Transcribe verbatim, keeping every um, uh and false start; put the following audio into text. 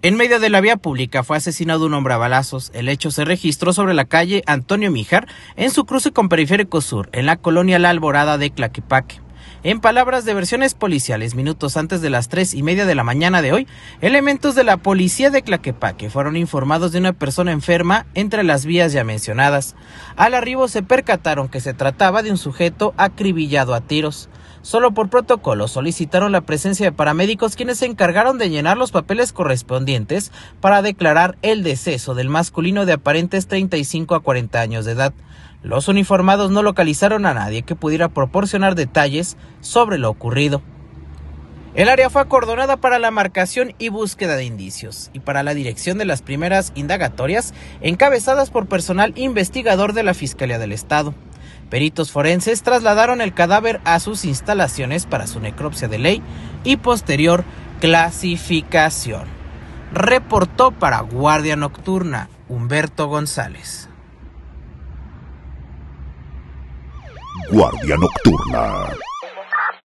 En medio de la vía pública fue asesinado un hombre a balazos. El hecho se registró sobre la calle Antonio Mijar, en su cruce con Periférico Sur, en la colonia La Alborada de Tlaquepaque. En palabras de versiones policiales, minutos antes de las tres y media de la mañana de hoy, elementos de la policía de Tlaquepaque fueron informados de una persona enferma entre las vías ya mencionadas. Al arribo se percataron que se trataba de un sujeto acribillado a tiros. Solo por protocolo solicitaron la presencia de paramédicos, quienes se encargaron de llenar los papeles correspondientes para declarar el deceso del masculino de aparentes treinta y cinco a cuarenta años de edad. Los uniformados no localizaron a nadie que pudiera proporcionar detalles sobre lo ocurrido. El área fue acordonada para la marcación y búsqueda de indicios y para la dirección de las primeras indagatorias encabezadas por personal investigador de la Fiscalía del Estado. Peritos forenses trasladaron el cadáver a sus instalaciones para su necropsia de ley y posterior clasificación. Reportó para Guardia Nocturna Humberto González. Guardia Nocturna.